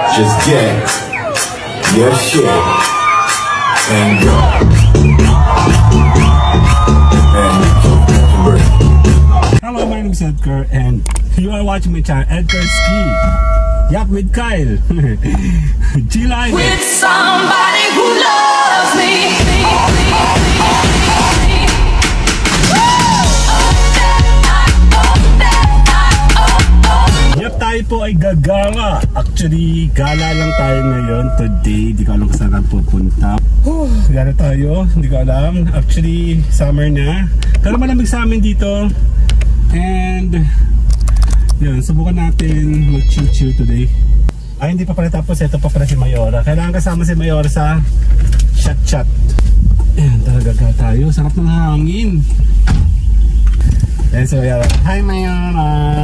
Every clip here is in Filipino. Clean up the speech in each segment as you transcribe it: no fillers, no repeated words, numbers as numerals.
Just get your shit and go. Hello, my name is Edgar and you are watching my channel, Edgar Ski. Yap with Kyle. G-Line. With somebody who loves me. Yep, tayo po ay gagala. Actually, gala lang tayo ngayon today. Di ko alam kung saan pupunta. Gala tayo, hindi ko alam. Actually, summer na. Pero malamig sa amin dito. And yun, subukan natin mag-chill today. Ay, hindi pa pala tapos. Ito pa pala si Mayora. Kailangan kasama si Mayora sa shot. Ayan, talaga tayo. Sarap ng hangin. And so, yeah. Hi, Mayora!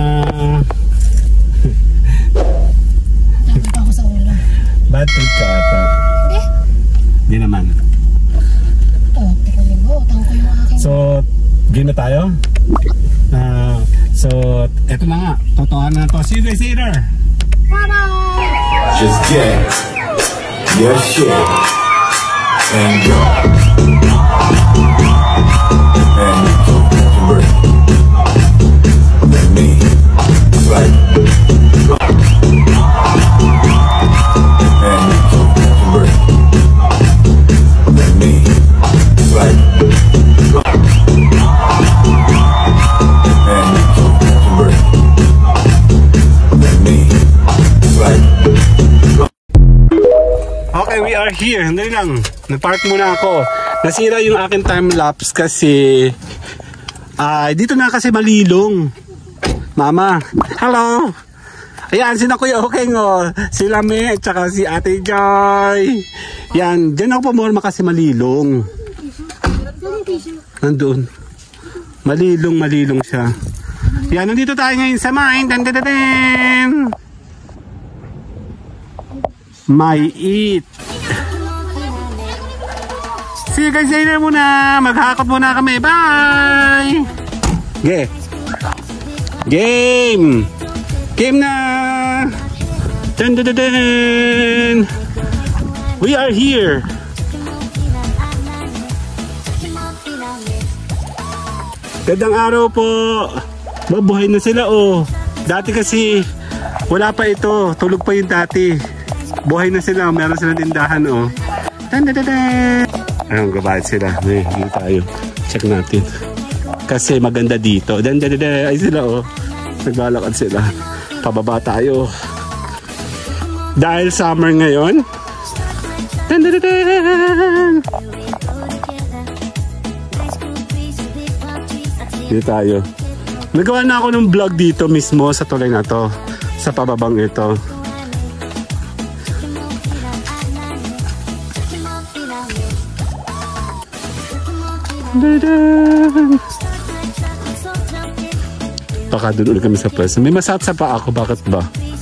Nakita ako sa ulo. Bad trip ka ata. Hindi. Hindi naman. Tingnan mo. Utang ko yung aking. So, game na tayo? So, eto na nga. Totohanan na to. See you guys later! Bye-bye! Just get your shit and go. And let me like and let me like Okay, we are here. Hindi lang. Nag-park muna ako. Nasira yung aking time-lapse kasi dito na kasi malilong. Mama, hello! Ayan, sina Kuya Okeng, si Lame, at saka si Ate Joy. Yan, dyan ako pumorma kasi malilong. Nandun. Malilong siya. Yan, nandito tayo ngayon sa mine. Dan. May eat. See you guys later muna. Maghakot muna kami. Bye! Game na! Dan. We are here. Gandang araw po. Mabuhay na sila Dati kasi wala pa ito. Tulog pa yung dati. Buhay na sila, meron silang tindahan Ayun, gabayad sila. Hindi tayo. Check natin. Kasi maganda dito. Ay sila naglalakad sila. Pababa tayo. Dahil summer ngayon. Dito tayo. Nagawa na ako ng vlog dito mismo sa tulay na to. Sa pababang ito. Baka doon ulit kami sa pwesto. May masapsa pa ako. Bakit ba?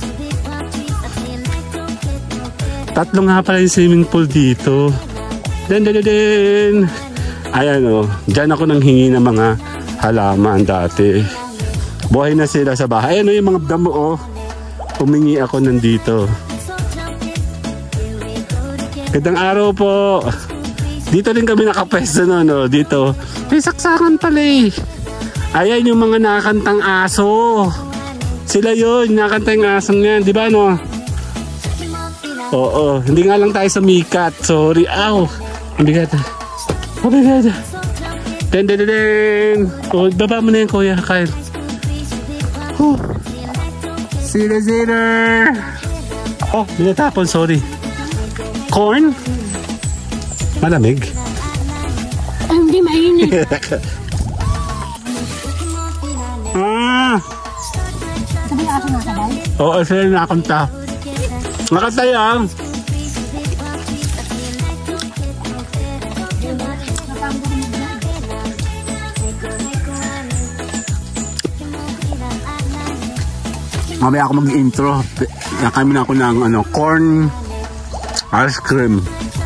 Tatlo nga pala yung swimming pool dito. Dan. Ayan Diyan ako nang hingi ng mga halaman dati. Buhay na sila sa bahay. Ayan yung mga damo Humingi ako nandito. Gandang araw po. Dito din kami nakapwesto dito. May saksakan pala Ayan yung mga nakakantang aso. Sila yun, nakakantang asong yan. Di ba Oo, hindi nga lang tayo sa mikat. Sorry, Ang bigat. Den. Baba mo na yan, Kuya Kyle. See you later. Binatapon, sorry. Corn? Malamig? Hindi mainit. Sabi yung aso nakabay? Oo, sila nakakanta. Nakatay Mamaya ako mag-intro. Kami na ako ng corn ice cream.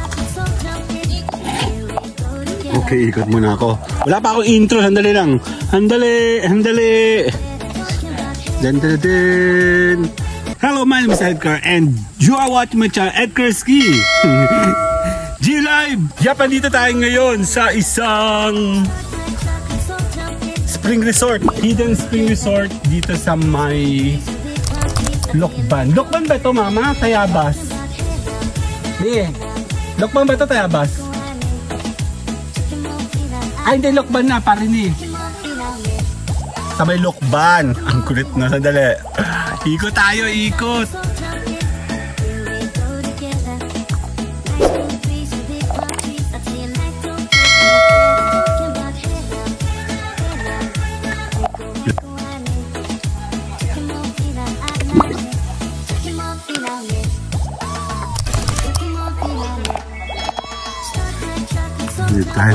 Okay, ikot muna ako. Wala pa akong intro. Handali lang. Handali. Hello, my name is Edgar and you are watching my channel, Edgar Ski. G-Live! Yap, dito tayo ngayon sa isang spring resort. Hidden spring resort dito sa may Lokban. Lokban ba ito, mama? Tayabas? Di. Lokban ba ito, Tayabas? Ay, hindi. Lokban na. Parini. Sa may Lokban. Ang kulit na. Sandali. Ikot tayo. Ikot. Dito tayo.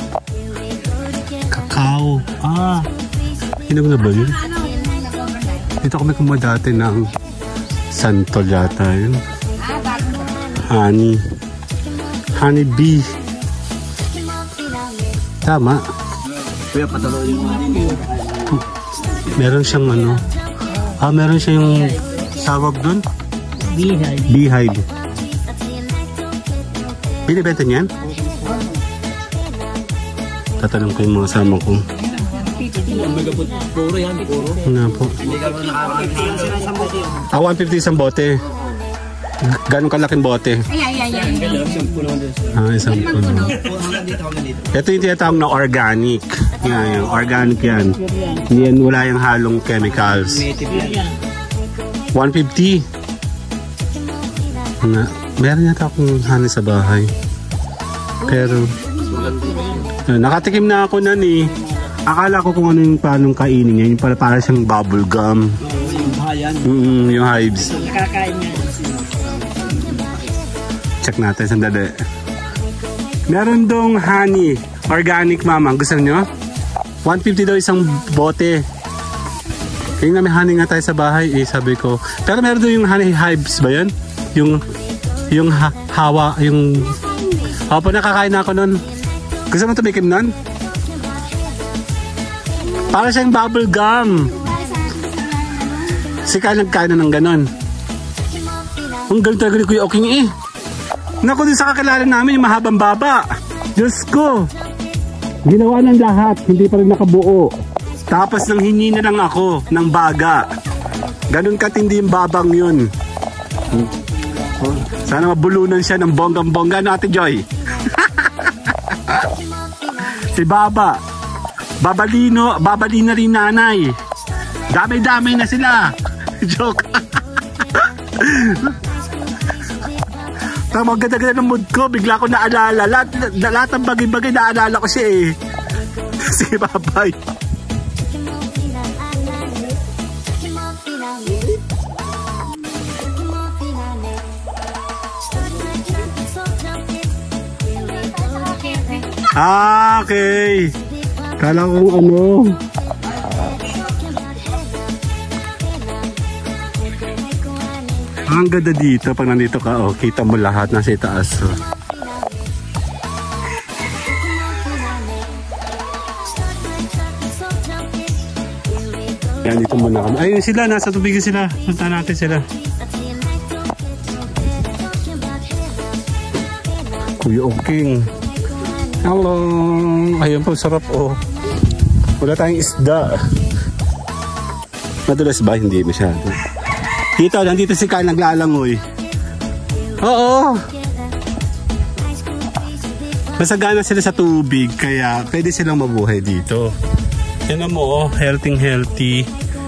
Kakao. Hinag na ba yun? Dito kami kumuha dati ng santol yata yun. Honey. Honey bee. Tama. Meron siyang ano. Meron siyang tawag dun? Beehive. Beehive. Binibenta niyan? Tatanong ko yung mga kasama ko. Puro yan, puro. Ano po? 150 isang bote. Ganong kalaking bote? Ay. Isang puno. Ito yung tinatawag na organic. Yan, organic yan. Yan, wala yung halong chemicals. 150. Meron yata akong honey sa bahay. Pero nakatikim na ako na ni. Akala ko kung ano yung paanong kainin niya. Yung para siyang bubble gum. Yung hives. Check natin sandali. Meron dong honey. Organic, mama. Gusto nyo? 150 daw isang bote. Kaya nga may honey nga tayo sa bahay. Sabi ko. Pero meron doon yung honey hives ba yun? Yung hawa. Yung opo, nakakain na ako nun. Gusto mo tumikim nun? Para siyang bubble gum. Sika nagkain na ng ganon. Ang galing talaga ni Kuya Oking eh. Naku, din sa kakilala namin yung mahabang baba. Diyos ko. Ginawa ng lahat. Hindi pa rin nakabuo. Tapos nang hingi na lang ako ng baga. Ganon katindi yung babang yun. Sana mabulunan siya ng bonggang-bongga natin, Joy. Si Baba. Babalina rin nanay. Damay-damay na sila. Joke. Tama, ganda-ganda ng mood ko. Bigla ko naalala. Lahat ng bagay-bagay naalala ko siya eh. Sige, bye-bye. Okay. Kala ko ano. Ang ganda dito pag nandito ka. Oh, kita mo lahat nasa itaas. Yan, dito muna kami. Ayun sila, nasa tubig sila. Punta natin sila. Kuya Oking. Hello. Ayun po, sarap oh. Wala tayong isda. Madulas ba? Hindi masyado. Dito, nandito si Kyle naglalangoy. Oo. Masagana sila sa tubig, kaya pwede silang mabuhay dito. Yan mo, oh, healthy.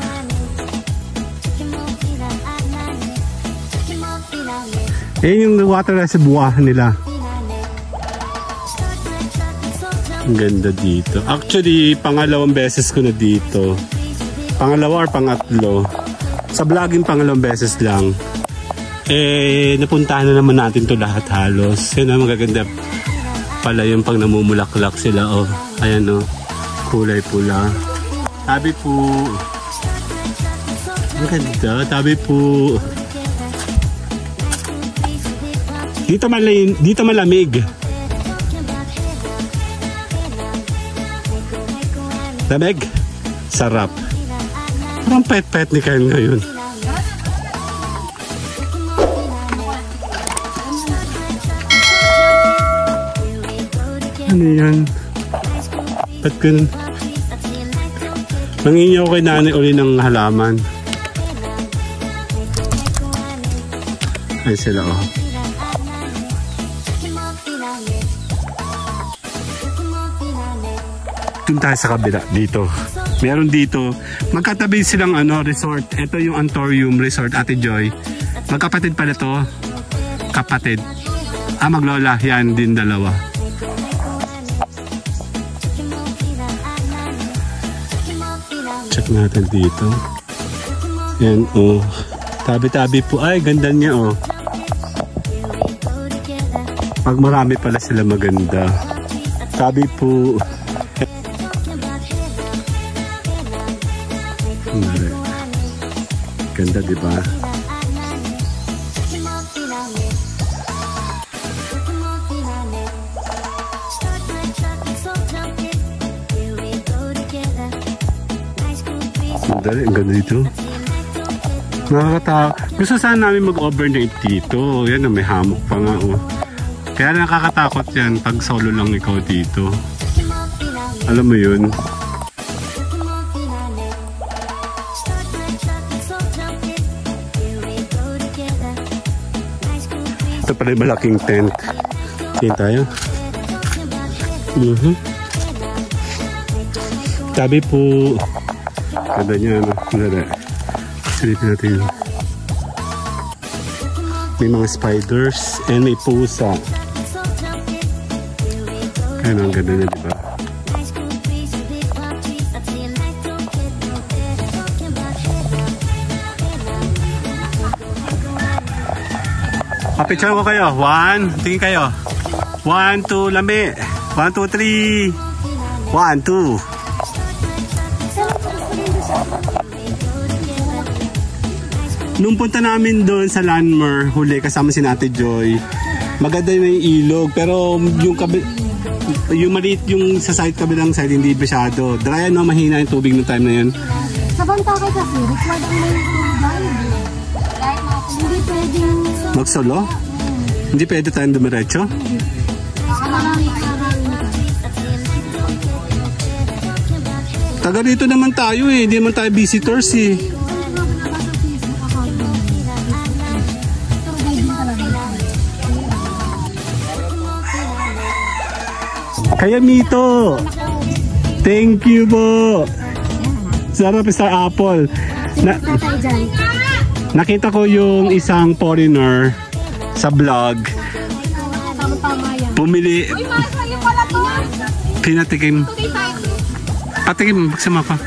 Yan yung water reservoir nila. Ang ganda dito. Actually, pangalawang beses ko na dito. Pangalawa or pangatlo. Sa vlogging pangalawang beses lang. Napuntahan na naman natin to lahat halos. Yan ang magaganda pala yung pang namumulaklak sila. Oh, ayan oh. Kulay pula. Tabi po. Ang ganda. Tabi po. Dito malamig. Lamig. Sarap. Parang pet-pet ni Kyle ngayon. Ano yan? Ba't ganun? Mangingi ako kay nanay uli ng halaman. Ay sila oh. Doon tayo sa kabila, dito. Meron dito. Magkatabi silang resort. Ito yung Antorium Resort, Ate Joy. Magkapatid pala to. Kapatid. Maglola. Yan din dalawa. Check natin dito. Yan oh. Tabi-tabi po. Ay, ganda niya oh. Pag marami pala sila maganda. Tabi po. Ganda, di ba? Madali, ang ganda dito. Nakakatawa. Gusto sana namin mag-overnight dito. Yan, may hammock pa nga. Oh. Kaya nakakatakot yan pag solo lang ikaw dito. Alam mo yun? Ito pala yung malaking tent. Tingin tayo. Tabi po. Ganda niya, Ganda. Silipin natin yun. May mga spiders and may pusa. Kaya ang ganda niya, diba? Picture ko kayo. 1, tingin kayo. 1, 2, lambi. 1, 2, 3. 1, 2. Nung punta namin doon sa Landmer, huli kasama si Ate Joy, maganda yung ilog. Pero yung maliit yung sa side kabilang side, hindi masyado. Dry mahina yung tubig ng time na yun. Sa Bantay kasi, required ang may dive. Hindi pwedeng... Magsolo? Hindi pwede tayong dumiretso? Taga dito naman tayo eh. Hindi naman tayo visitors eh. Kaya Mito. Thank you po. Sarap sa apple. Nakita ko yung isang foreigner sa vlog. Pumili. Pinatikim. Patikim, magsama pa.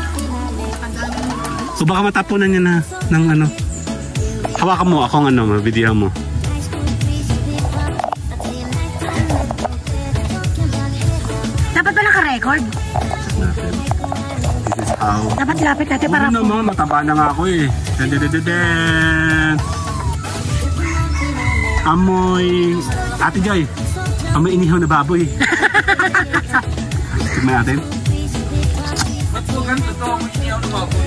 O baka matapunan niya na ng Hawakan mo, akong video mo. Dapat ba naka-record? This is how. Dapat lapit natin para... Ano naman, mataba na nga ako eh. Amoy... Ate Joy, amoy inihaw na baboy. Tignan natin. Ba't po ganito ito amoy inihaw na baboy?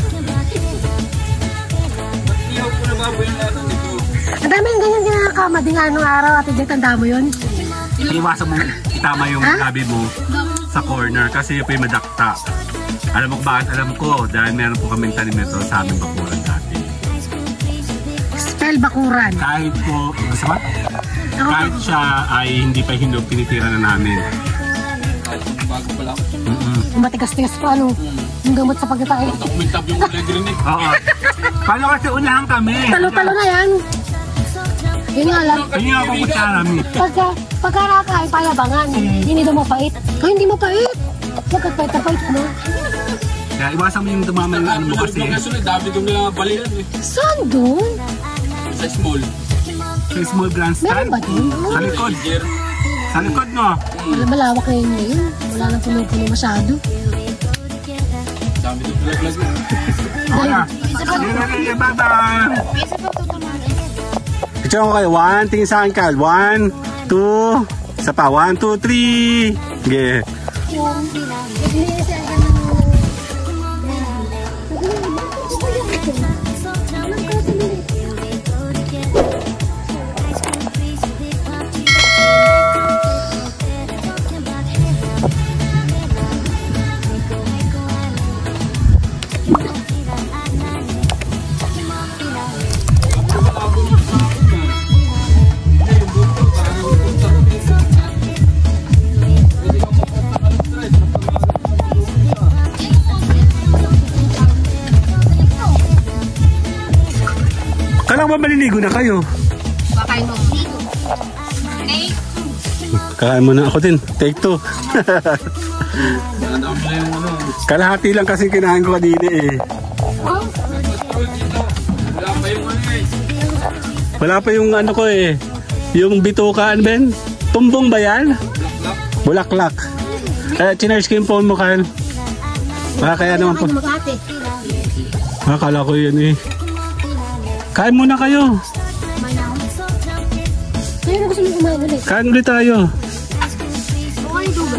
Ba't inihaw po na baboy yung lalo nito? Ang dami yung ganyan ginakama din anong araw, Ate Joy, tanda mo yun? Iwasan mo itama yung gabi mo sa corner kasi yung madakta. Alam mo bakit? Alam ko dahil meron po kaming tanim nito sa aming bakuran dati. Spell bakuran. Kahit po, gusto ba? Kahit siya ay hindi pa hinog, tinitira na namin. Bago pala ako. Matigas-tigas pa yung gamot sa pagkatay. Dokumentab yung ulang grinig. Oo. Paano kasi unahan kami? Talo-talo na yan. Yun nga lang. Ayun nga po kutsara namin. Pagka nakakain, payabangan. Hindi daw mapait. Ay, hindi mapait. Pagkapait na pait mo. Kaya iwasan mo yung tumama yung ano mo kasi. Dami doon nila balihan eh. Saan doon? Sa small. Sa small grandstand. Meron ba doon? Sa likod. Sa likod no? Malawak na yun ngayon. Wala nang puno-puno masyado. Dami doon nila vlog. Wala. Bye-bye. Picture ko kayo. 1, tingin sa akin Kal. 1, 2, isa pa. 1, 2, 3. Okay. Maligo na kayo. Kakain mo. Take 2. Kakain mo na ako din. Take 2. Ano mo yung ano? Kalahati lang kasi kinain ko kanina eh. Oh, Wala pa yung ano eh. Wala pa yung ano ko eh. Yung bitukaan, Ben. Tumbong ba yan? Bulaklak. Chinarge ko yung phone mo, Kyle. Baka kaya naman po. mag-ate. Akala ko yun eh. Kain muna kayo. Sa'yo na gusto mo kumain ulit. Kain ulit tayo. Okay, dugan.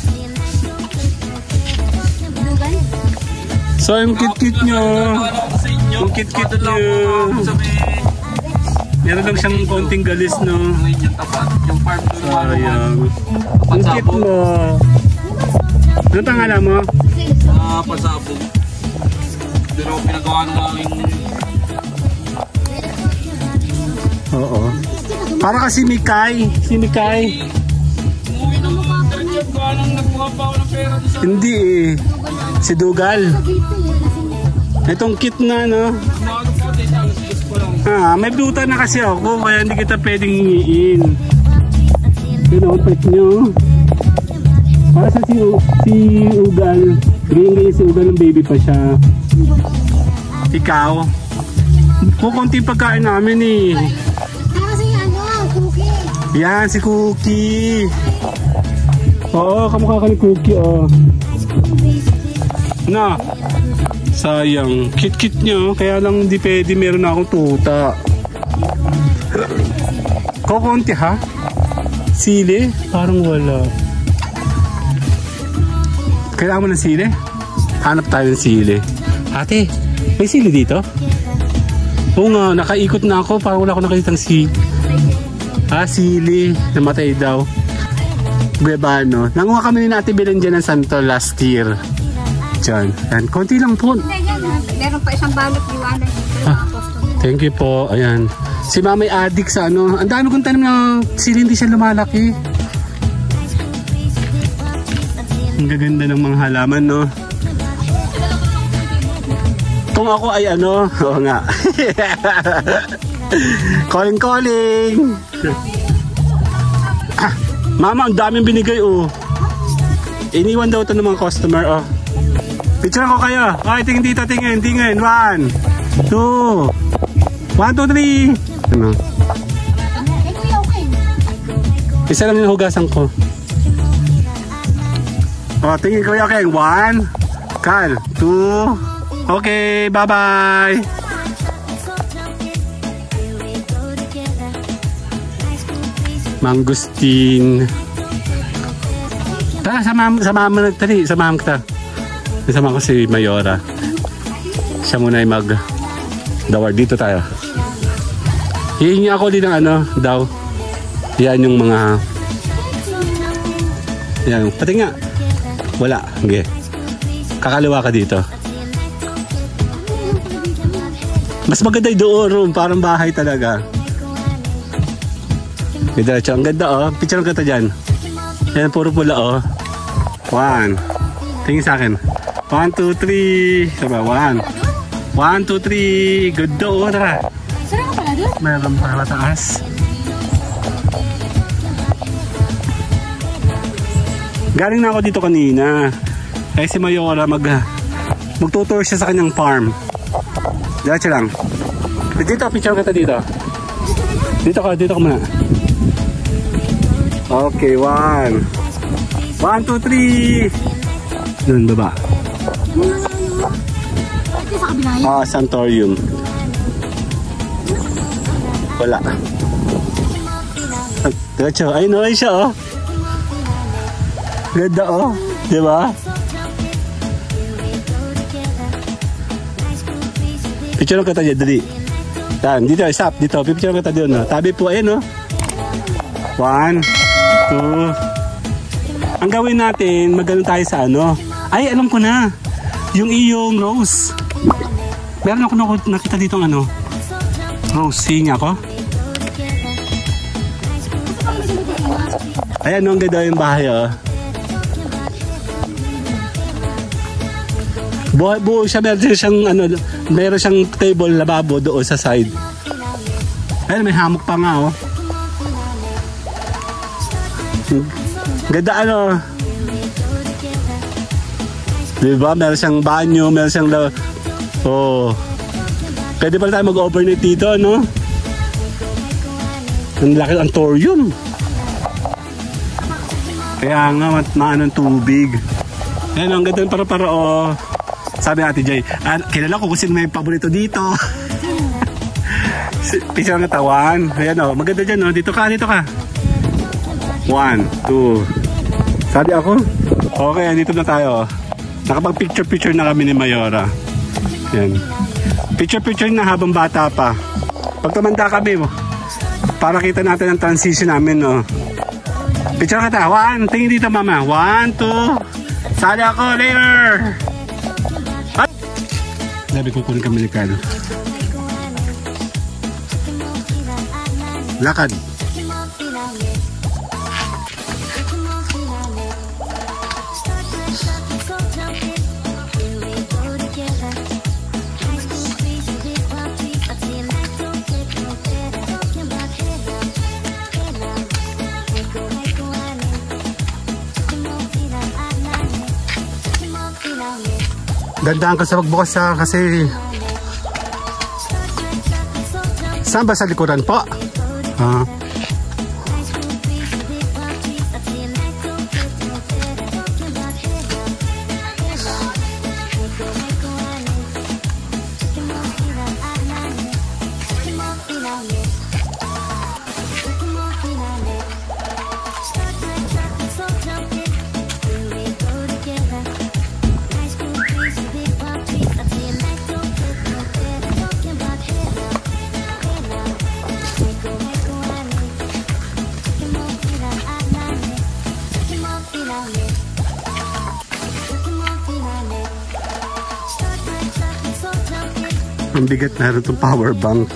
Dugan? So, yung kit-kit nyo. Yung kit-kit nyo. Meron lang siyang konting galis, no? Yung tapat, yung farm doon. Sayang. Yung kit mo. Ano pangalan mo? Pasabog. Pero pinagawa ng aming... Oo. Para kasi Mikay. Si Mikay. Umuwi ng mga ganyan. Anong nagbuha pa ako ng pera doon sa... Hindi eh. Si Dugal. Itong kit na, no? Umaga po, alas 10 pa lang. May bluta na kasi ako. Kaya hindi kita pwedeng hingiin. Yun ang pet nyo. Para sa si Ugal. Ganyan si Ugal ng baby pa siya. Ikaw. Kukunti pagkain namin eh. Kasi ano, cookie. Yan, si Cookie. Oo, kamukha ka ni Cookie, oh. Na, sayang. Kit-kit nyo, kaya lang di pwede meron na akong tuta. Kukunti ha? Sili? Parang wala. Kailangan mo ng sili? Hanap tayo ng sili. Ate, may sili dito? Oo nga, nakaikot na ako. Parang wala ako nakitang sili. Sili. Namatay daw. Guebano. Nanguha kami ni Ate Belen dyan ng santo last year. Diyan. Yan. Konti lang po. Meron pa isang balot liwanag dito. Thank you po. Ayan. Si Mama ay addict sa ano. Ang dami kong tanim ng sili, hindi siya lumalaki. Ang gaganda ng mga halaman, no? Kung ako ay ano, oo nga. Calling. Mama, ang daming binigay, oh. Iniwan daw ito ng mga customer, oh. Picture ko kayo. Okay, tingin dito, tingin. 1, 2. 1, 2, 3. Ano? Isa lang yung hugasan ko. Oh, tingin ko yung 1, Kal, 2. Okay, bye-bye. Mangustin. Tara, samahan kita. Kasama ko si Mayora. Siya muna ay mag-daward. Dito tayo. Hihingi ako din ng ano, daw. Yan yung mga... Yan, pati nga. Wala. Okay. Kakaliwa ka dito. Mas maganda yung doon. Parang bahay talaga. May diretso. Ang ganda, oh. Picture ka dyan. Yan, puro pula, oh. 1. Tingin sa akin. 1, 2, 3. Sabi, 1. 1, 2, 3. Good do, oh. Tara. Saan ka pala doon? Meron pa mataas. Galing na ako dito kanina. Kaya si Mayora magtutour siya sa kanyang farm. Diretso lang. Dito, picture kita dito. Dito ka muna. Okay, 1. 1, 2, 3. Doon, baba. Ito sa kabila yun. Santorium. Wala. Diretso. Ayun, ay siya, oh. Ganda, oh. Diba? Picture ka tayo, dali. Yan, dito, stop. Dito, picture ka tayo doon. Tabi po, ayun, oh. 1, 2. Ang gawin natin, magano tayo sa ano. Ay, alam ko na. Yung iyong rose. Meron ako nakita dito ng ano. Rose, hinga ako. Ayan, ang ganda yung bahay, oh. Buo siya, meron siyang table, lababo doon sa side. Ayun, may hammock pa nga, oh. Ganda, ano. Diba? Meron siyang banyo, meron siyang... Oh. Pwede pala tayo mag-overnight dito, no? Ang laki ng torium. Kaya nga, maanong tubig. Ayan, ang ganda para oh. Sabi Ate Jay, kilala ko kung sino may paborito dito. Picture ng tawan. Ayan o, maganda dyan o. Dito ka. 1, 2. Sabi ako? Okay, dito na tayo. Nakapag-picture na kami ni Mayora. Ayan. Picture na habang bata pa. Pag tumanda kami, para kita natin ang transition namin, no. Picture ka ta. 1, tingin dito mama. 1, 2. Sali ako later. Sabi ko kunin kami ni Carlo. Lakad. Gandaan ka sa pagbukas kasi saan ba sa likuran po? Ang bigat na rin itong power bank.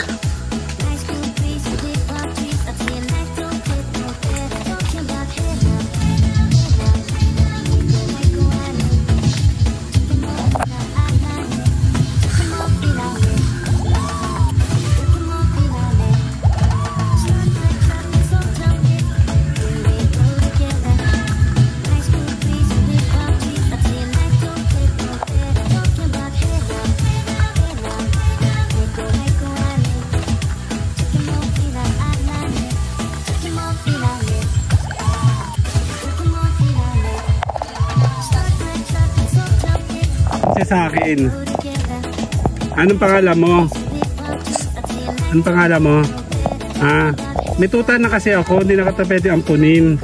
Sa akin. Anong pangalan mo? Anong pangalan mo? May tuta na kasi ako, hindi na kita pwede ampunin.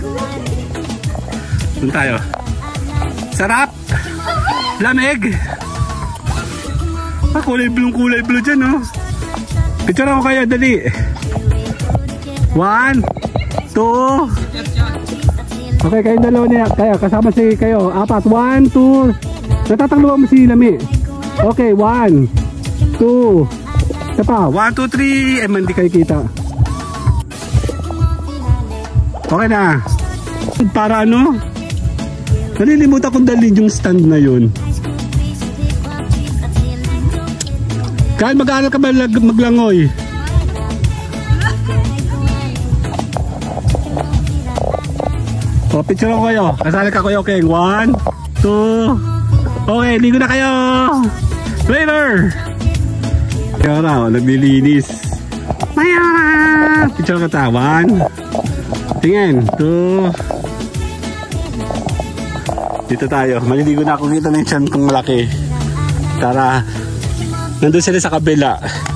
Doon tayo. Sarap! Lamig! Kulay blue dyan, oh. Picture ako kayo, dali. 1, 2. Okay, kayong dalawa niya. Kaya, kasama si kayo. 4, 1, 2. Natatanggawa mo si Lami. Okay, 1, 2. Isa pa, 1, 2, 3. Hindi kayo kita. Okay na. Para ano? Nalilimutan kong dalhin yung stand na yun. Kahit mag-aaral ka ba maglangoy? O, picture ko kayo. Kasali ka kayo, okay. 1, 2. Okay, ligo na kayo. Later. Mayora, naglilinis. Mayora. Picture ka ta. 1. Tingin. 2. Dito tayo. Maliligo na ako. Kita na yung tiyan kong malaki. Tara. Nandun sila sa kabila.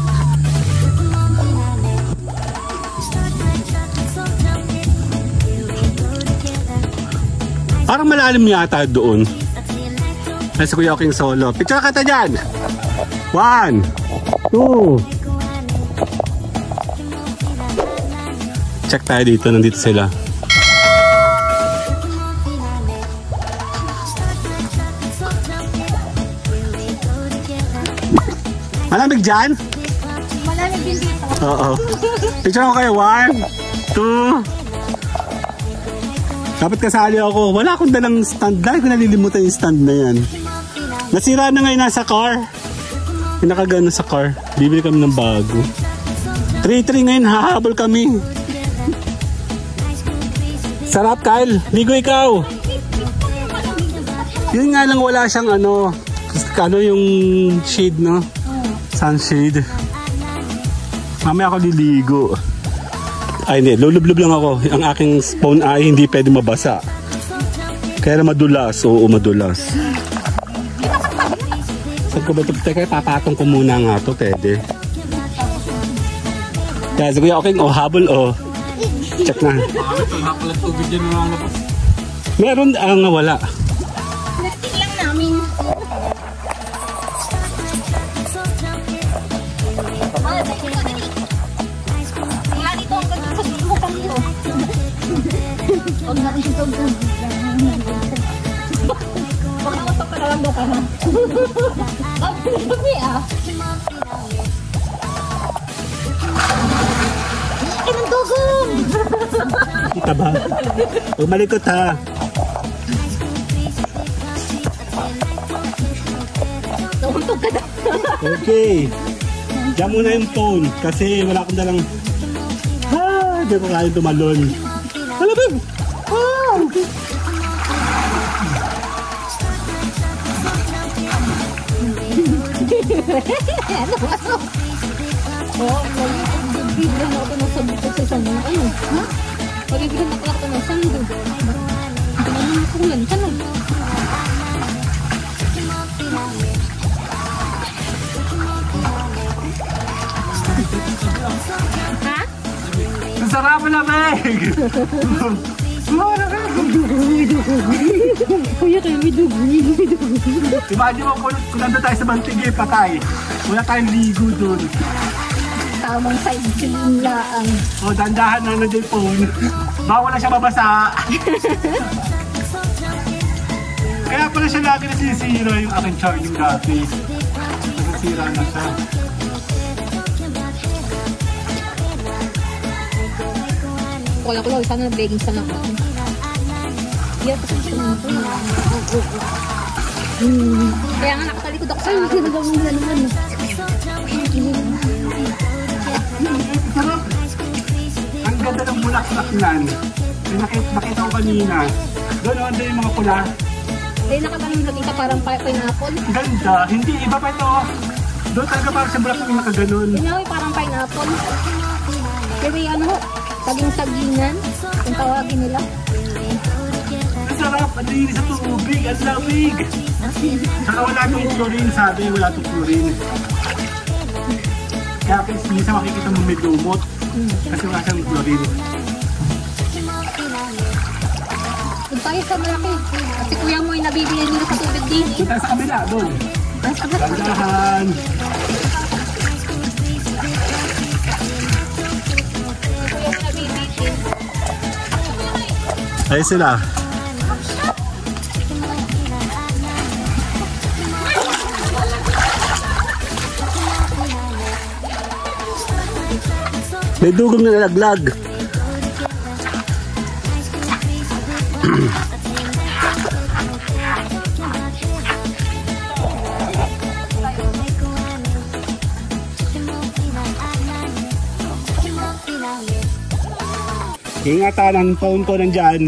Parang malalim yata doon. Nasa Kuya King solo. Picture ka ta dyan. 1, 2. Check tayo dito. Nandito sila. Malamig dyan? Malamig din dito. Oo. Picture ko kayo. 1, 2. Dapat kasali ako. Wala akong dalang stand. Dahil ko nalilimutan yung stand na yan. Nasira na ngayon nasa car. Pinakagano sa car. Bibili kami ng bago. 3-3 ngayon, hahabol kami. Sarap, Kyle. Ligo ikaw. Yun nga lang, wala siyang ano yung shade, no? Sunshade. Mamaya ako liligo. Ay hindi, lulublob lang ako. Ang aking phone ay hindi pwede mabasa. Kaya madulas, oo madulas. Saan ko ba ito? Teka, papatong ko muna nga ito, pwede. Kaya si Kuya okay, habol check na. Meron wala. Natin lang namin. Wala dito ang ganda sa mo kami o. Huwag na rin ito. Baka ako pa pala lang daw ka na. Ang sabi Inang dugong! Kita ba? Huwag malikot ha. Nauntog ka na. Okay. Diyan muna yung phone kasi wala akong dalang hindi ko kaya tumalon. Hala ba? Bibigyan na ako ng sabot sa isang ano. Ha? Pabibigyan na ako ng sando. Hindi naman ako lanta na. Ha? Ang sarap na Meg! Kuya kayo may dugo. Imagine mo kung nandun tayo sa Bantigay patay. Wala tayong ligo dun. Tamang side scene lang. Dandahan na nandiyan yung phone. Bawal na siya mabasa. Kaya pala siya lagi nasisira yung aking charging dati. Nasisira na siya. Wala ko lang, sana nag-begging sana ako. Yan kasi siya nito. Kaya nga nakatalikod ako sa akin. Nagawin na naman. Ang ganda ng bulaklak nan. Nakita ko kanina. Doon ano yung mga pula. Dahil nakatanong nakita parang pineapple. Ganda. Hindi, iba pa ito. Doon talaga parang sa bulaklak yung nakaganon. Inawi parang pineapple. Kasi ano, saging-sagingan. Kung tawagin nila. Ang sarap. Ang linis sa tubig. Ang lamig. Saka wala itong chlorine, sabi. Wala itong chlorine. Kaya minsan makikita mo may lumot. Kasi wala siyang chlorine. Kung tayo sa malaki. Kasi kuya mo ay nabibili nila sa tubig din. Punta sa kabila, doon. Gandahan. Kuya mo nabibili. Ay sila. May dugong na nalaglag. Ingatan ang phone ko nandyan.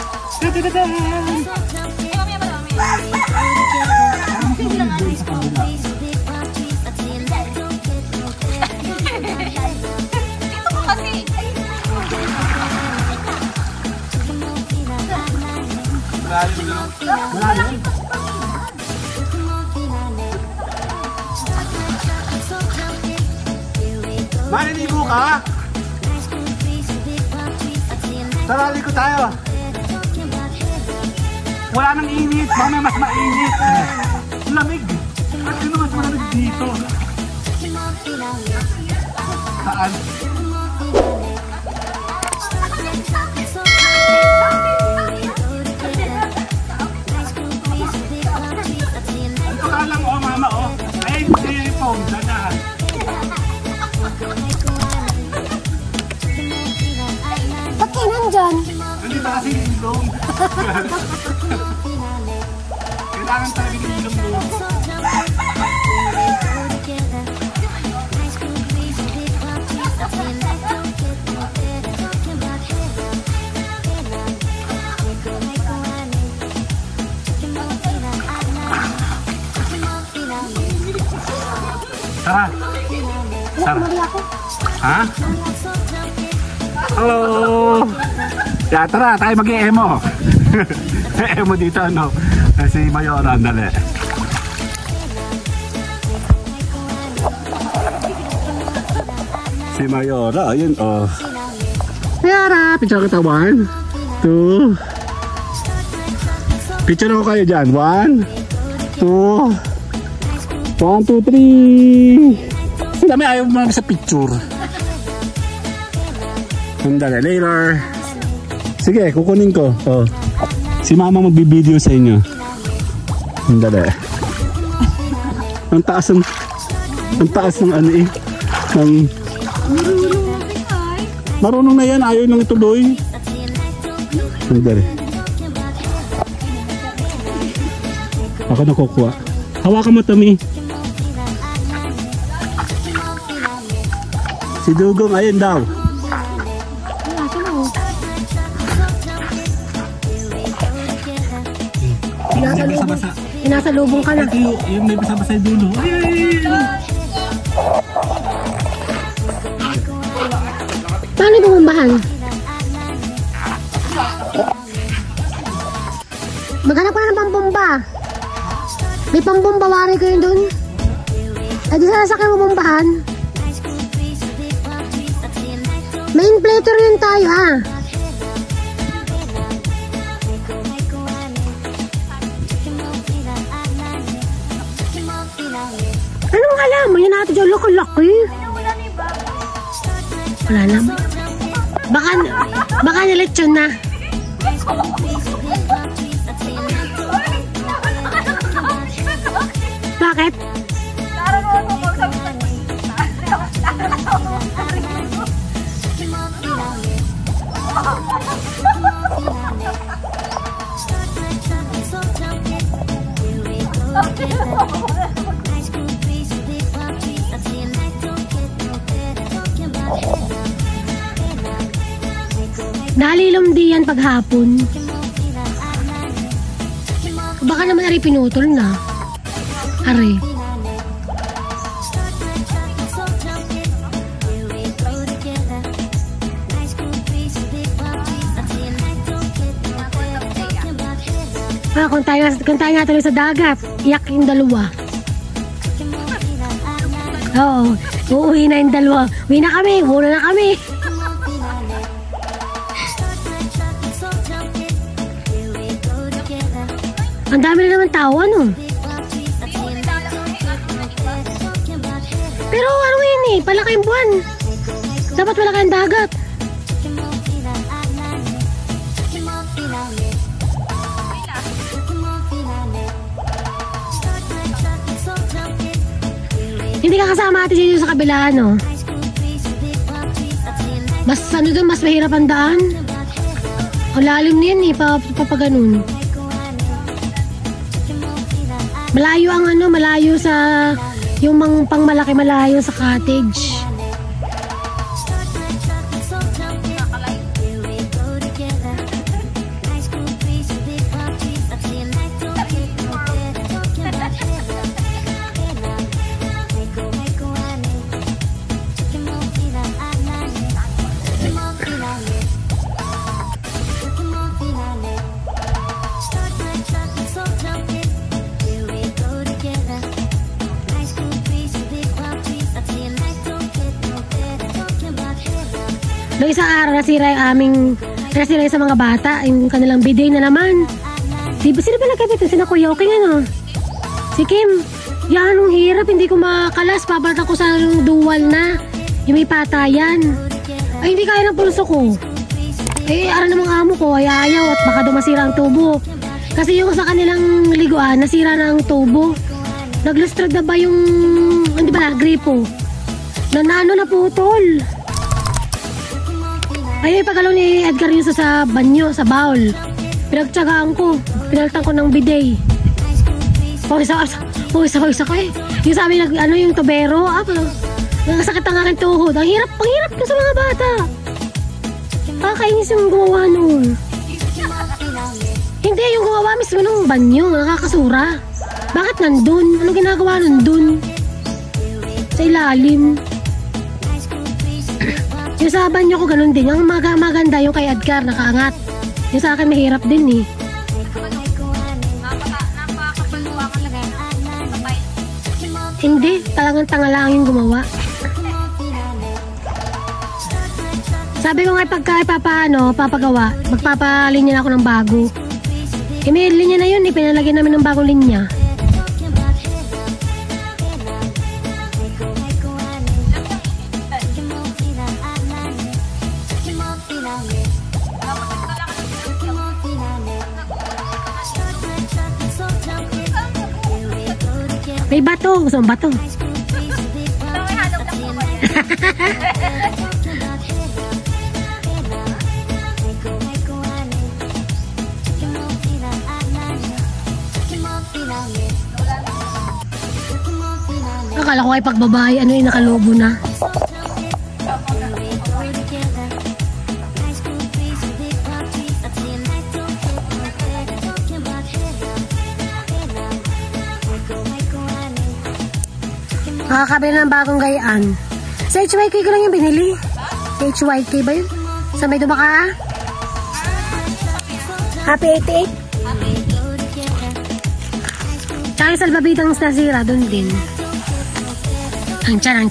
Malalim. Maniligo ka? Tara, ligo tayo. Wala nang init. Mamaya mas mainit. Lamig. At yun naman malamig dito. Saan? Ito ka lang mama Ay, phone. Dadahan. Ba't kayo nandyan? Hindi ba kasi ilong? Kailangan talaga ng ilong mo. Sarah. Sarah. Mali ako. Ha? Hello! Yeah, tara, tayo mag-e-emo. Emo dito, ano? Si Mayora, dali. Si Mayora, ayun, oh. Mayora, picture kita, 1, 2. Picture ako kayo dyan, 1, 2. 1, 2, 3. Ang dami ayaw mo sa picture. Sandali, later. Sige, kukunin ko. Oh. Si mama magbibideo sa inyo. Sandali. Ang taas ng ano eh. Marunong na yan, ayaw nang ituloy. Sandali. Ako nakukuha. Hawakan mo, Tommy. Si Dugong, ayun daw. Nasa lubong ka na. Ito yung may basa-basa yung dulo. Paano bumumbahan? Maghanap ka na ng pambomba. May pambomba, wari kayo dun. Eh di sana sa kayo bumumbahan. May inflator yun tayo ah. Anong alam mo? Yan natin dyan, laki-laki. Wala lang. Baka nilitsyon na. Bakit? Nalilom di yan paghapon. Baka naman ari pinutol na. Ari. Kung tayo nga tuloy sa dagat, iyak yung dalawa. Oo, uuwi na yung dalawa. Uwi na kami, muna na kami. Ang dami na naman tao, ano? Pero ano yun eh, palaki yung buwan. Dapat malaki ang dagat. Hindi ka kasama ate dito sa kabila, ano? Mas ano doon, mas mahirap ang daan. Ang lalim na yan eh, papaganon. Malayo ang ano, malayo sa yung pangmalaki, malayo sa cottage. Noong isang araw, nasira yung sa mga bata, yung kanilang bidet na naman. Diba, sino ba nagkabit? Sina Kuya Oking, ano? Si Kim, yan, anong hirap, hindi ko makalas, papalat ako sa dual na, yung may patayan. Ay, hindi kaya ng pulso ko. Eh, ara namang amo ko, ayaw, at baka daw masira ang tubo. Kasi yung sa kanilang liguan, nasira na ang tubo. Naglustrad na ba yung, hindi ba, gripo? Na putol. Ay, pagalaw ni Edgar yun sa banyo, sa bowl. Pinagtsagaan ko. Pinaltan ko ng bidet. Isa ko eh. Yung sabi, yung tubero. Nakasakit ang aking tuhod. Ang hirap yun sa mga bata. Kakainis yung gumawa noon. Hindi, yung gumawa mismo ng banyo. Nakakasura. Bakit nandun? Ano ginagawa nandun? Sa ilalim. Yung sa banyo ko ganun din. Yung maganda yung kay Edgar, nakaangat. Yung sa akin mahirap din eh. Hindi, talagang tanga lang yung gumawa. Sabi ko nga papagawa, magpapalinya na ako ng bago. Eh may linya na yun, pinalagyan namin ng bagong linya. May bato, gusto mong bato? Akala ko ay pagbabae, ano yung nakalobo na. Makakabili ng bagong gayaan. Sa HYK ko lang yung binili. HYK ba yun? Sa may Dumaka? Happy 88? Tsaka yung salbabidang nasira, doon din. Ang tiyan.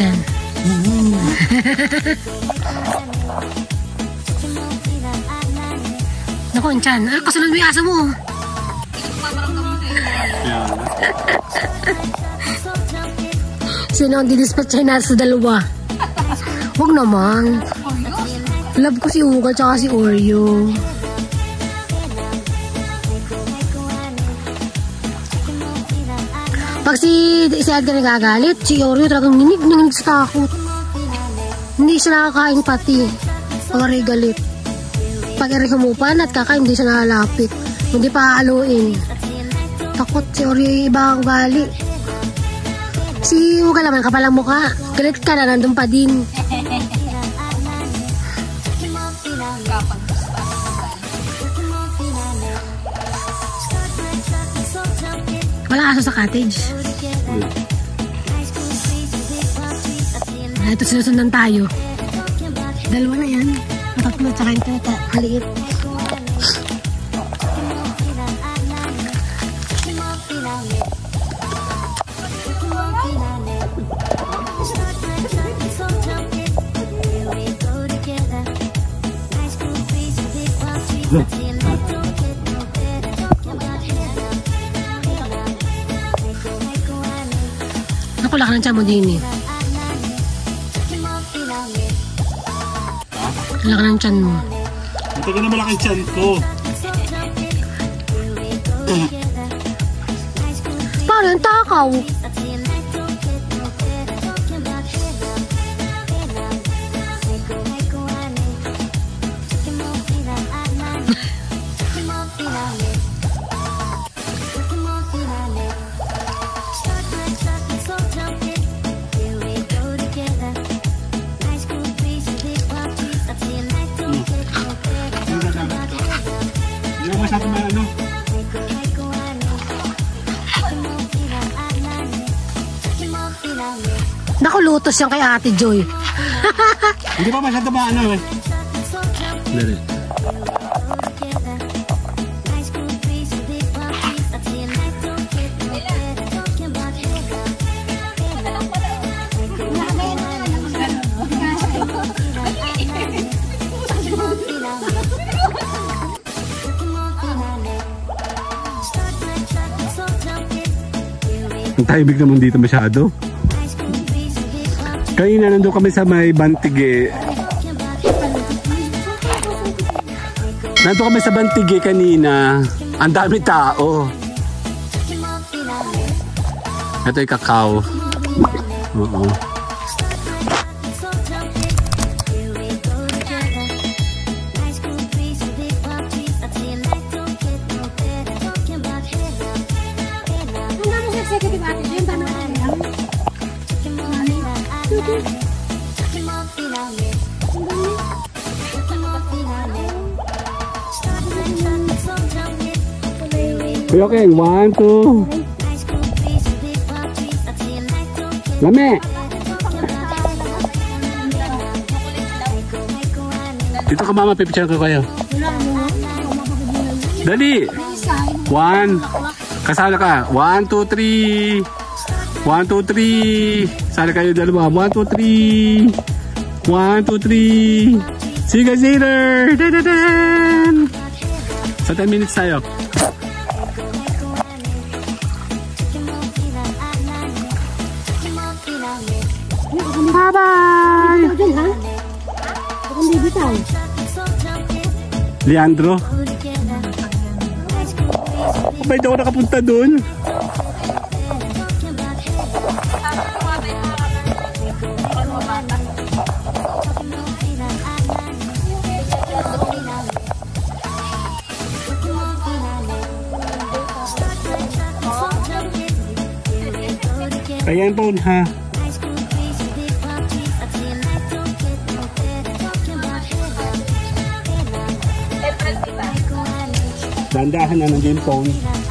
Naku, ang tiyan. Ay, kasunod mo yung asa mo. Sino ang didispatchay na sa dalawa? Huwag naman. Love ko si Uga tsaka si Oreo. Pag si Edgar nagagalit, si Oreo talagang nginig sa takot. Hindi siya nakakain pati. Pag aray galit. Pag aray humupan at kakain, hindi siya nakalapit. Hindi pa haluin. Takot si Oreo yung ibang gali. Si Uga naman, kapalang mukha. Galit ka na, nandun pa din. Wala aso sa cottage. Ito sinusundan tayo. Dalawa na yan. Tatlo, tsaka yung tata. Haliit. Ako lang ng tiyan mo din eh. Laki ng tiyan mo. Ito ka na malaki tiyan ko. Paano yung takaw? Masyado may ano. Naku, lutos yan kay Ate Joy. Hindi pa masyado ba ano eh. Dali. Ang tahimik naman dito masyado. Kanina nandun kami sa may Bantige. Nandun kami sa Bantige kanina. Ang dami tao. Ito yung kakao. Oo. Okay, 1, 2. Lame. Dito ka mama, pipicture ko kayo. Dali! 1. Kasala ka. 1, 2, 3. 1, 2, 3. Sali kayo dalawa. 1, 2, 3. 1, 2, 3. Sige, Sailor! Dadadaan! Sa 10 minutes tayo. Bye-bye! Leandro? Ba't ako nakapunta dun? Ayan po ha. Dandahan na ng game phone.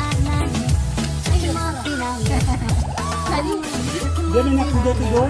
Dali na po dito doon.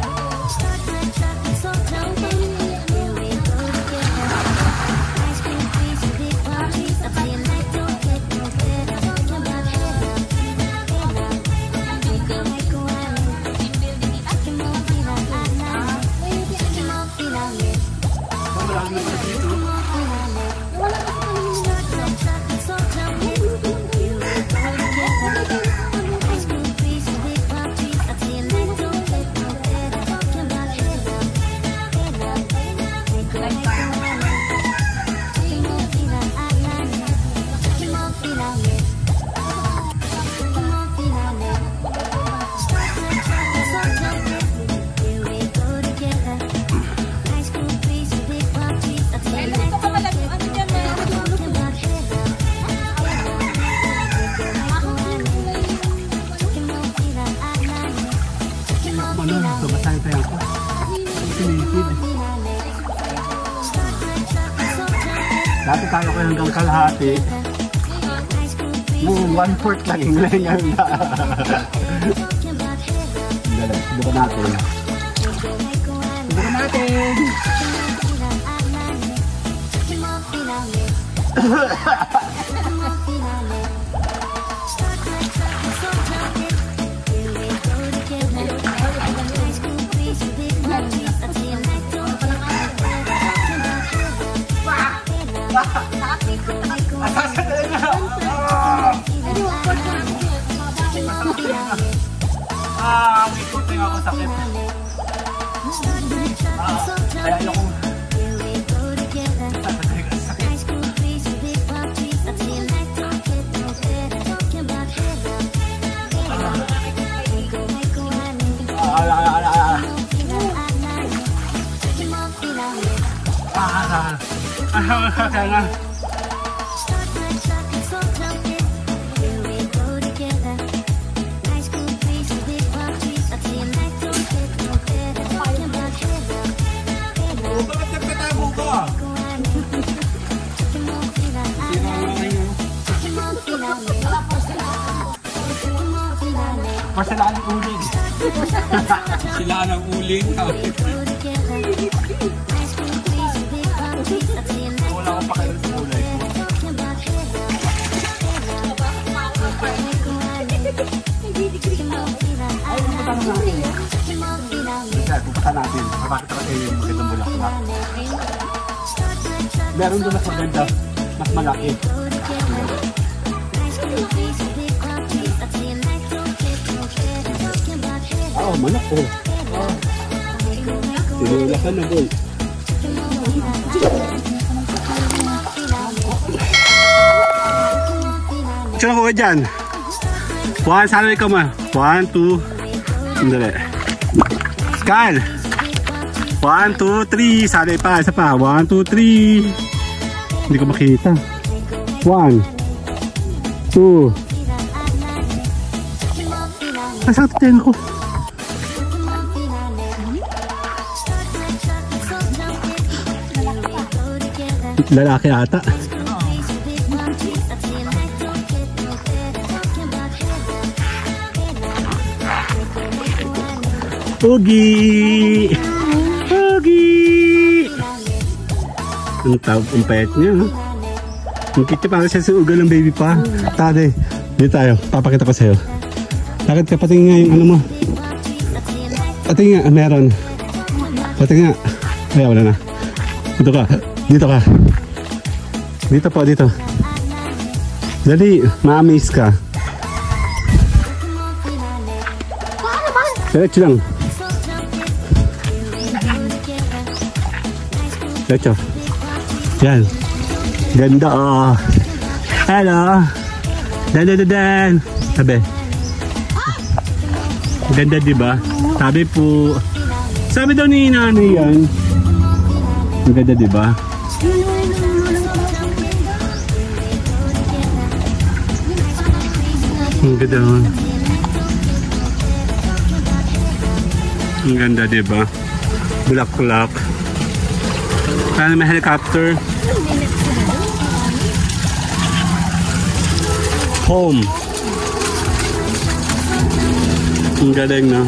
Dati tayo ko hanggang kalahati. Noong 1/4 lang yung lengan na. Subukan natin. Subukan natin! May kuting ako sakit. Kaya ayoko. Kaya nga. Masala ang uling. Sila ang uling. Wala akong pakialam sa ulay ko. Ay, pupunta natin. Pupunta natin. Bakit ako kayo yung magandang bulaklak? Meron doon mas maganda. Mas malaki. Oh, manok oh. Tinulakan na boy. Sino ko dyan? 1, salary ka ma. 1, 2. Sandali. Scan. 1, 2, 3. Salary pa. Isa pa. 1, 2, 3. Hindi ko makita. 1, 2. Asang titin ko? Lalaki ata. Pogi! Pogi! Ang payat niya. Ang cute niya, parang siya sa ugal ng baby pa. Tade, dito tayo. Papakita ko sa'yo. Lakad ka, patingin nga yung ano mo. Patingin nga, meron. Patingin nga. Ay, wala na. Dito ka. Dito ka. Dito po, dito. Dali, ma-amaze ka. Diretso lang. Diretso. Yan. Ganda oh. Hello. Dan. Sabi. Ganda diba? Sabi po. Sabi daw ni nanay yan. Ang ganda diba? Ang ganda. Ang ganda diba? Bulaklak. Sana may helicopter. Home. Ang galing na.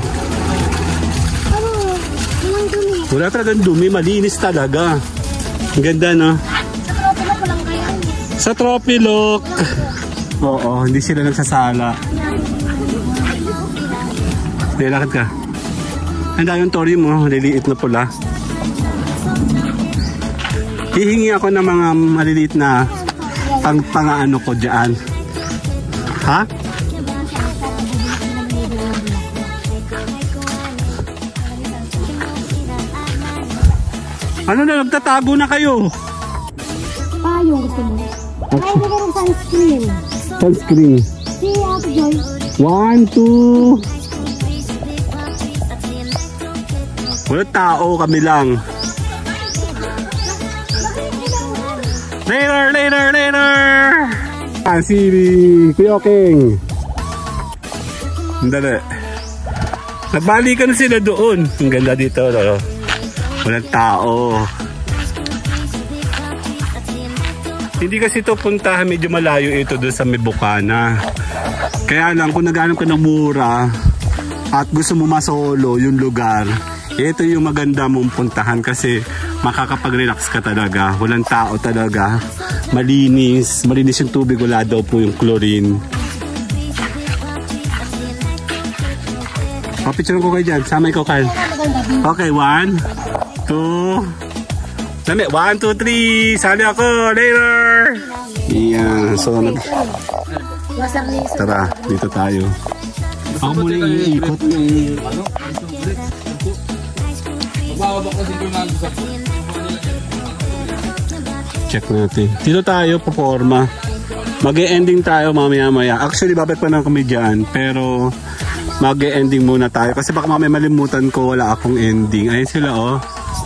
Wala talagang dumi, malinis talaga. Ang ganda no? Sa Trophy Look. Oo, hindi sila nagsasala. Lakad ka. Ang dami yung tori mo, liliit na pula. Hihingi ako ng mga maliliit na pang-ano ko dyan. Ha? Ano na, nagtatago na kayo? Yung gusto mo? Ay, hindi ka ng sunscreen. Sunscreen. Si Ate Joy. 1, 2. Wala tao, kami lang. Later! Si Kuya King. Dali. Nagbalikan sila doon. Ang ganda dito. No? Walang tao. Hindi kasi ito puntahan, medyo malayo ito doon sa Mibukana. Kaya lang kung naghanap ka ng mura at gusto mo masolo yung lugar, ito yung maganda mong puntahan kasi makakapag-relax ka talaga. Walang tao talaga. Malinis yung tubig, wala daw po yung chlorine. Papicturean ko kayo dyan. Sama ikaw, Kyle. Okay, 1, 2. Dami, 1, 2, 3. Sali ako. Later. Yeah. So, tara, dito tayo. Ako muna yung iikot. Check natin. Dito tayo, paporma. Mag-e-ending tayo mamaya-maya. Actually, babalik pa na kami dyan. Pero, mag-e-ending muna tayo. Kasi baka mamaya malimutan ko, wala akong ending. Ayun sila, oh.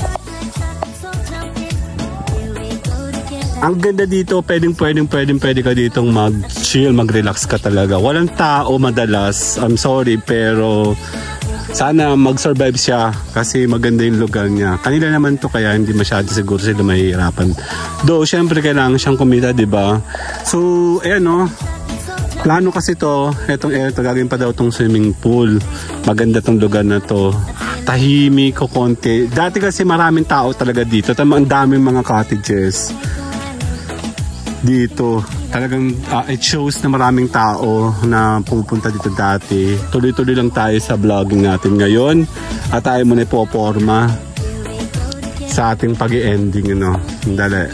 Ang ganda dito, pwede ka ditong mag-chill, mag-relax ka talaga. Walang tao madalas. I'm sorry, pero sana mag-survive siya kasi maganda yung lugar niya. Kanila naman to kaya hindi masyado siguro sila mahihirapan. Though, syempre kailangan siyang kumita, diba? So, ayan o. Plano kasi to, etong gagawin pa daw tong swimming pool. Maganda tong lugar na to. Tahimik ko konti. Dati kasi maraming tao talaga dito. Ang daming mga cottages dito. Talagang it shows na maraming tao na pupunta dito dati. Tuloy-tuloy lang tayo sa vlogging natin ngayon. At tayo muna ipoporma sa ating pag-i-ending. Ano? Dali.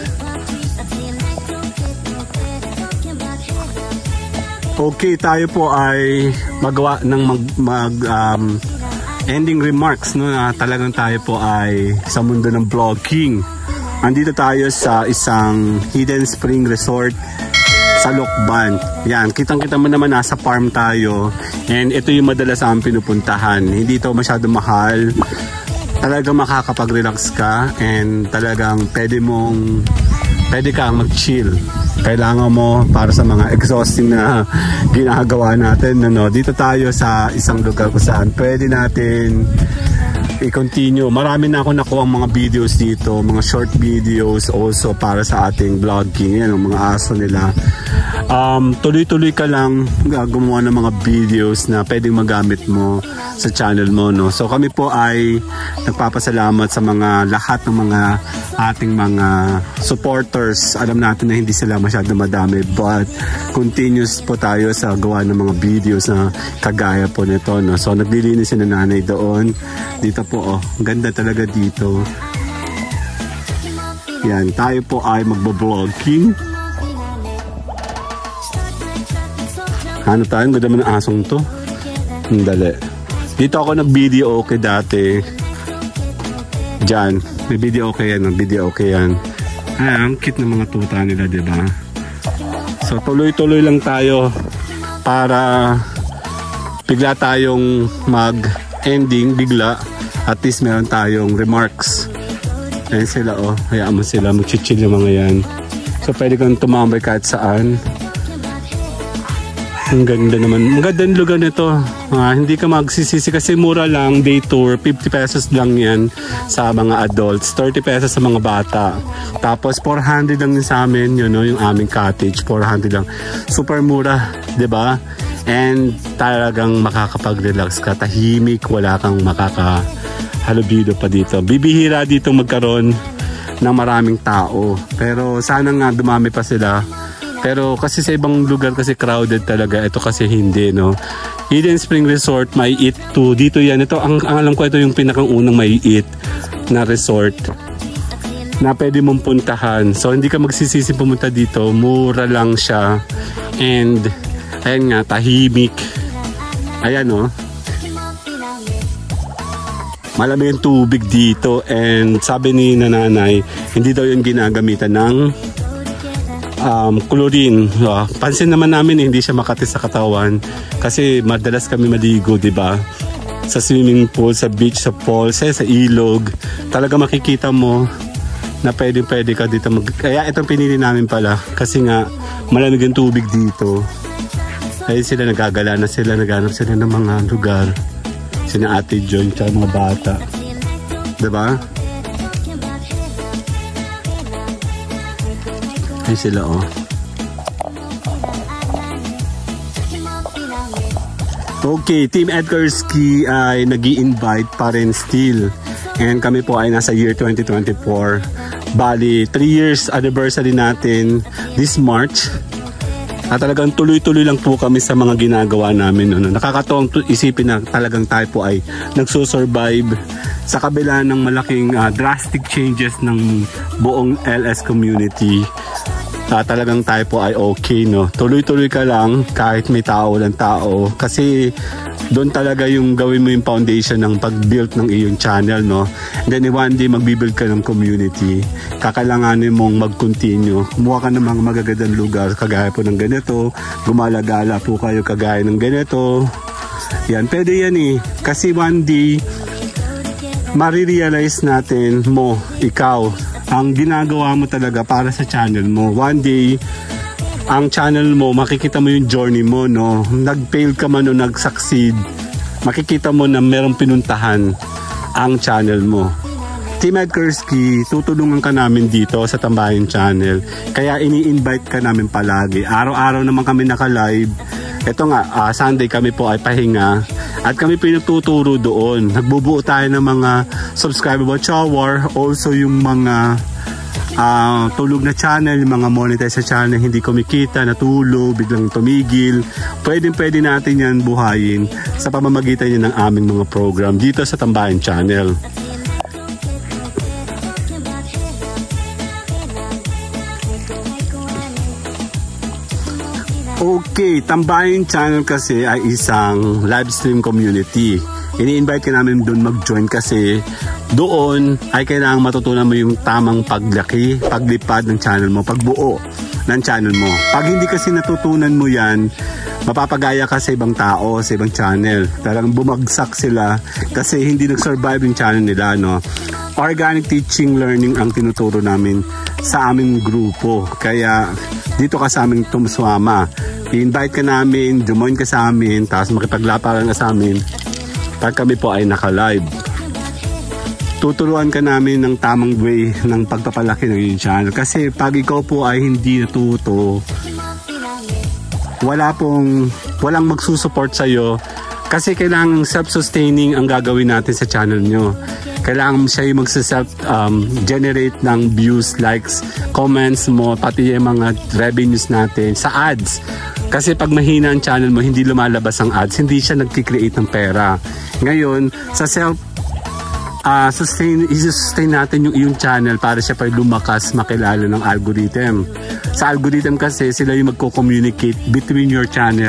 Okay, tayo po ay magawa ng ending remarks, no, na talagang tayo po ay sa mundo ng vlogging. Andito tayo sa isang hidden spring resort sa Lokban. Yan, kitang-kita mo naman nasa farm tayo. And ito yung madalas ang pinupuntahan. Hindi ito masyado mahal. Talagang makakapag-relax ka and talagang pwede kang mag-chill. Kailangan mo para sa mga exhausting na ginagawa natin. Ano? Dito tayo sa isang lugar kung saan pwede natin i-continue. Marami na ako nakuha ang mga videos dito, mga short videos also para sa ating vlogging. Yan, ang mga aso nila. Tuloy-tuloy ka lang gumawa ng mga videos na pwedeng magamit mo sa channel mo, no? So kami po ay nagpapasalamat sa mga lahat ng mga ating mga supporters. Alam natin na hindi sila masyado madami, but continuous po tayo sa gawa ng mga videos na kagaya po nito, no? So naglilinis si nanay doon. Dito po, oh, ganda talaga dito. Yan, tayo po ay magbo-vlogging. Ano tayo? Ang ganda man ng asong to. Dali. Dito ako nag-video okay dati. Diyan. May video okay yan. Video okay yan. Ay, ang cute ng mga tuta nila, diba? So, tuloy-tuloy lang tayo para bigla tayong mag-ending. Bigla. At least meron tayong remarks. Ayan sila, oh. Hayaan mo sila. Mag-chill yung mga yan. So, pwede kang tumambay kahit saan. Ang ganda naman. Ang ganda ng lugar nito. Hindi ka magsisisi kasi mura lang. Day tour, 50 pesos lang yan sa mga adults. 30 pesos sa mga bata. Tapos 400 lang din sa amin. Yun, no, yung aming cottage. 400 lang. Super mura. 'Di ba? And talagang makakapag-relax ka. Tahimik. Wala kang makakahalubido pa dito. Bibihira dito magkaroon ng maraming tao. Pero sana nga dumami pa sila. Pero kasi sa ibang lugar kasi crowded talaga. Ito kasi hindi, no. Eden Spring Resort, may eat to. Dito yan. Ito, ang alam ko ito yung pinakaunang may eat na resort na pwede mong puntahan. So, hindi ka magsisisi pumunta dito. Mura lang siya. And, ayan nga, tahimik. Ayan, no. Malamig ang tubig dito. And sabi ni nanay, hindi daw yung ginagamitan ng chlorine. Pansin naman namin hindi siya makati sa katawan kasi madalas kami maligo, di ba? Sa swimming pool, sa beach, sa falls, sa ilog. Talaga makikita mo na pwede ka dito kaya itong pinili namin pala kasi nga malamig ang tubig dito. Ayun sila, nagagala na sila, naghanap sila ng mga lugar. Sina Ate Joy at mga bata. Di ba? Ay sila, oh. Okay, Team Edgarski ay nag-i-invite pa rin still. And kami po ay nasa year 2024. Bali, 3 years anniversary natin this March. At talagang tuloy-tuloy lang po kami sa mga ginagawa namin. Ano. Nakakatuwang isipin na talagang tayo po ay nagsusurvive sa kabila ng malaking drastic changes ng buong LS community. Talagang tayo po ay okay, no. Tuloy-tuloy ka lang kahit may tao walang tao kasi doon talaga yung gawin mo yung foundation ng pag-build ng iyong channel, no. And then one day magbibuild ka ng community. Kakailanganin mong mag-continue. Kumuha ka ng mga magagandang lugar kagaya po ng ganito. Gumalagala po kayo kagaya ng ganito. Yan, pwede yan eh. Kasi one day marirealize natin mo, ikaw, ang ginagawa mo talaga para sa channel mo. One day, ang channel mo, makikita mo yung journey mo, no? Nag-fail ka man o nag-succeed, makikita mo na merong pinuntahan ang channel mo. Team Edgarski, tutulungan ka namin dito sa Tambayan Channel. Kaya ini-invite ka namin palagi. Araw-araw naman kami naka-live. Ito nga, Sunday kami po ay pahinga. At kami pinagtuturo doon. Nagbubuo tayo ng mga subscriber watch hour. Also yung mga tulog na channel, yung mga monetize sa channel, hindi kumikita, natulog, biglang tumigil. Pwede natin yan buhayin sa pamamagitan yan ng aming mga program dito sa Tambayan Channel. Okay, Tambayan Channel kasi ay isang live stream community. Ini-invite ka namin doon mag-join kasi doon ay kailangang matutunan mo yung tamang paglaki, paglipad ng channel mo, pagbuo ng channel mo. Pag hindi kasi natutunan mo yan, mapapagaya ka sa ibang tao, sa ibang channel. Talagang bumagsak sila kasi hindi nag-survive yung channel nila, no? Organic teaching learning ang tinuturo namin sa aming grupo. Kaya dito ka sa aming tumuswama. I-invite ka namin, join ka sa amin, tapos makipaglaparan ka sa amin pag kami po ay naka-live. tuturuan ka namin ng tamang way ng pagpapalaki ng iyong channel. Kasi pag ikaw po ay hindi natuto, walang magsusupport sa'yo. Kasi kailangan self-sustaining ang gagawin natin sa channel nyo. Kailangan siya yung mag-self-generate ng views, likes, comments mo, pati yung mga revenues natin sa ads. Kasi pag mahina ang channel mo, hindi lumalabas ang ads, hindi siya nagkikreate ng pera. Ngayon, sa sustain natin yung iyong channel para siya pa lumakas, makilala ng algorithm. Sa algorithm kasi, sila yung magko-communicate between your channel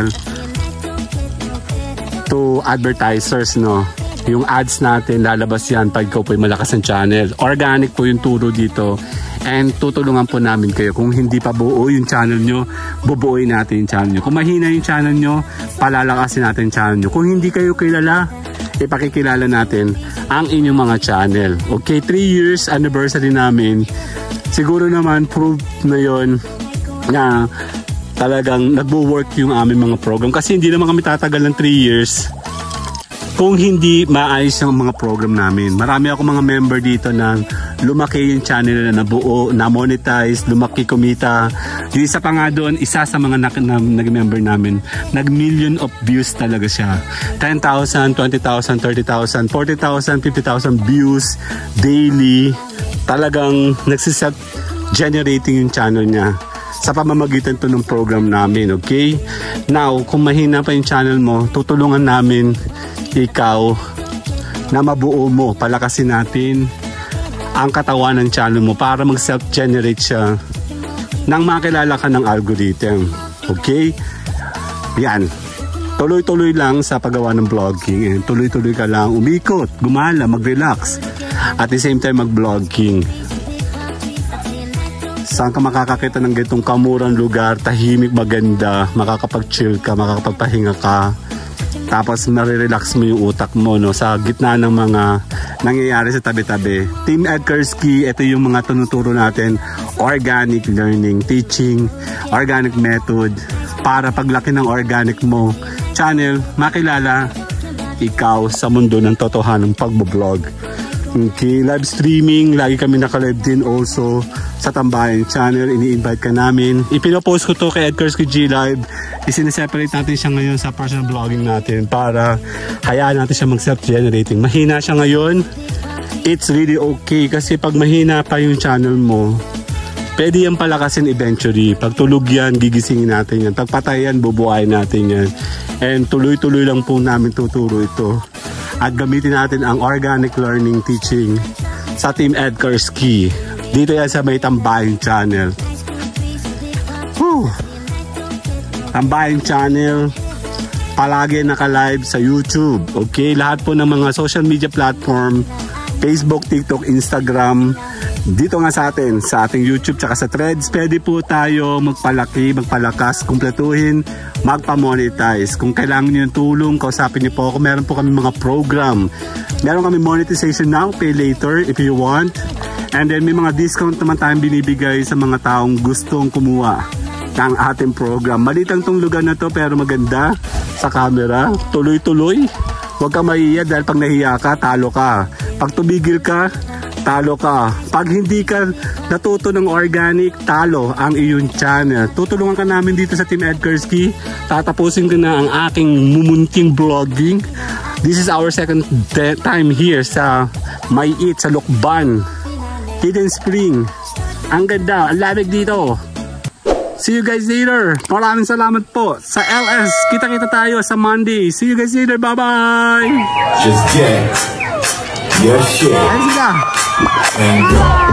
to advertisers, no? Yung ads natin, lalabas yan pag ikaw po yung malakas ng channel. Organic po yung turo dito. And tutulungan po namin kayo. Kung hindi pa buo yung channel nyo, bubuoy natin yung channel nyo. Kung mahina yung channel nyo, palalakasin natin yung channel nyo. Kung hindi kayo kilala, ipakikilala natin ang inyong mga channel. Okay, 3 years anniversary namin. Siguro naman, proof na yon na talagang nagwo-work yung aming mga program. Kasi hindi naman kami tatagal ng 3 years kung hindi maayos yung mga program namin. Marami ako mga member dito na lumaki yung channel na nabuo, na-monetize, lumaki, kumita. Yung isa pa nga doon, isa sa mga nag-member namin, nag-million of views talaga siya. 10,000, 20,000, 30,000, 40,000, 50,000 views daily. Talagang nagsiself-generating yung channel niya sa pamamagitan to ng program namin, okay? Now, kung mahina pa yung channel mo, tutulungan namin ikaw na mabuo mo, palakasin natin ang katawan ng channel mo para mag-self-generate siya nang makilala ka ng algorithm. Okay? Yan. Tuloy-tuloy lang sa paggawa ng vlogging. Tuloy-tuloy ka lang umikot, gumala, mag-relax. At the same time, mag-vlogging. Saan ka makakakita ng ganitong kamurang lugar, tahimik, maganda, makakapag-chill ka, makakapagpahinga ka. Tapos marirelax mo yung utak mo, no, sa gitna ng mga nangyayari sa tabi-tabi. Team Ed Kursky, ito yung mga tunuturo natin. Organic learning, teaching, organic method. Para paglaki ng organic mo channel, makilala ikaw sa mundo ng totohanang pagbablog. Okay, live streaming, lagi kami naka-live din also sa Tambayan channel. Ini-invite ka namin. Ipinopost ko to kay Ed Kursky G Live. Isine-separate natin siya ngayon sa personal vlogging natin para hayaan natin siya mag-self-generating. Mahina siya ngayon. It's really okay kasi pag mahina pa yung channel mo, pwede yan palakasin eventually. Pag tulog yan, gigisingin natin yan. Pag patay yan, bubuhayin natin yan. And tuloy-tuloy lang po namin tuturo ito. At gamitin natin ang organic learning teaching sa Team Ed Kursky. Dito yan sa may Tambayan channel. Whew. Tambayan channel, palagi naka-live sa YouTube. Okay, lahat po ng mga social media platform, Facebook, TikTok, Instagram, dito nga sa ating YouTube tsaka sa Threads, pwede po tayo magpalaki, magpalakas, kumpletuhin, magpa-monetize. Kung kailangan niyo ng tulong, kausapin niyo po ako. Meron po kami mga program. Meron kami monetization now, pay later if you want. And then may mga discount naman tayong binibigay sa mga taong gustong kumuha ng ating program. Malitang tong lugar na to pero maganda sa camera. Tuloy-tuloy. Huwag ka mahiya dahil pag nahiya ka, talo ka. Pag tumigil ka, talo ka. Pag hindi ka natuto ng organic, talo ang iyong channel. Tutulungan ka namin dito sa Team Ed Kursky. Tatapusin ko na ang aking mumunting vlogging. This is our second time here sa May-It, sa Lokban, Hidden Spring. Ang ganda, ang lamig dito. See you guys later. Maraming salamat po sa LS. Kita-kita tayo sa Monday. See you guys later. Bye-bye. Just get your shit Ayun sila. and go.